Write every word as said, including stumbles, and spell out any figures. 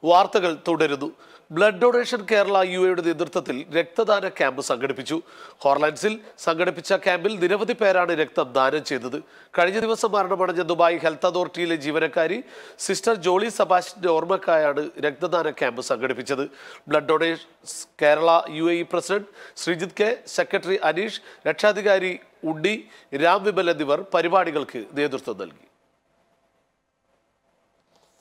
വാർത്തകൾ തുടരുന്നു. Blood donation Kerala U എയുടെ നേതൃത്വത്തിൽ രക്തദാന ക്യാമ്പ് സംഘടിപ്പിച്ചു. ഹോർലാൻഡ്സിൽ സംഘടിപ്പിച്ച ക്യാമ്പിൽ നിരവധി പേരാണ് രക്തം ദാനം ചെയ്തത്. കഴിഞ്ഞ ദിവസം മരണമടഞ്ഞ ദുബായ് ഹെൽത്ത് അതോറിറ്റിയിലെ ജീവനക്കാരി സിസ്റ്റർ ജോളി സബാസ്റ്റിന്റെ ഓർമ്മക്കായാണ് രക്തദാന ക്യാമ്പ് സംഘടിപ്പിച്ചത്. Blood donation Kerala U A E president Sreejith K, secretary Aneesh, രക്ഷാധികാരി ഉണ്ണി, രാം വിമൽ എന്നിവർ പരിപാടികൾക്ക് നേതൃത്വം നൽകി.